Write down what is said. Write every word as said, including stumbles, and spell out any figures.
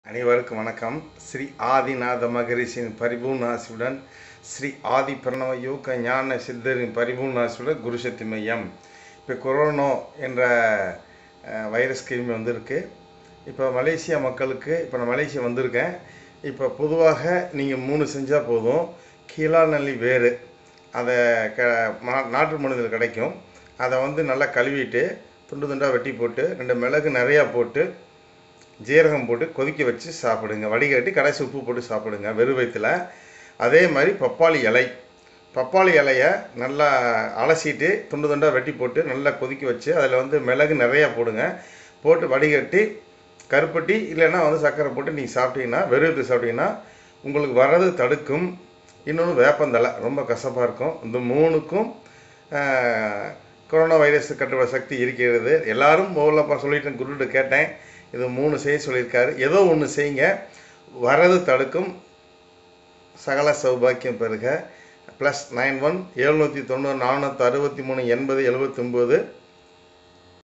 அனைவருக்கும் வணக்கம். ஸ்ரீ ஆதிநாத மகரிஷியின் பரிபூர்ண ஆசியுடன், ஸ்ரீ ஆதி பிரணவ யோக ஞான சித்தரின் பரிபூர்ண ஆசியுடன் குருசக்தி மையம். இப்போ கொரோனா என்ற வைரஸ் கிருமி வந்திருக்கு. இப்போ மலேசியா மக்களுக்கு இப்போ நான் மலேசியா வந்திருக்கேன். இப்போ பொதுவாக நீங்கள் மூணு செஞ்சால் போதும். கீழாநெல்லி வேறு அதை க நாட்டு மருந்தில் கிடைக்கும். அதை வந்து நல்லா கழுவிட்டு துண்டு துண்டாக வெட்டி போட்டு ரெண்டு மிளகு நிறையா போட்டு ஜீரகம் போட்டு கொதிக்க வச்சு சாப்பிடுங்க. வடிகட்டி கடைசி உப்பு போட்டு சாப்பிடுங்க வெறும் வயிற்றுல. அதே மாதிரி பப்பாளி இலை பப்பாளி இலையை நல்லா அலசிட்டு துண்டு துண்டாக வெட்டி போட்டு நல்லா கொதிக்க வச்சு அதில் வந்து மிளகு நிறையா போடுங்க. போட்டு வடிகட்டி கருப்பட்டி இல்லைன்னா வந்து சர்க்கரை போட்டு நீங்கள் சாப்பிட்டீங்கன்னா வெறும் வயிற்று சாப்பிட்டீங்கன்னா உங்களுக்கு வர்றது தடுக்கும். இன்னொன்று வேப்பந்தலை ரொம்ப கசப்பாக இருக்கும். இந்த மூணுக்கும் கொரோனா வைரஸ் கட்டுற சக்தி இருக்கிறது. எல்லாரும் முதல்ல சொல்லிட்டேன், குருட்டு கேட்டேன். இது மூணு செய்ய சொல்லியிருக்காரு. ஏதோ ஒன்று செய்யுங்க, வரது தடுக்கும். சகல சௌபாக்கியம் பெறுக. ப்ளஸ் நைன் ஒன் எழுநூற்றி தொண்ணூறு நானூற்றி அறுபத்தி மூணு எண்பது எழுபத்தி ஒம்பது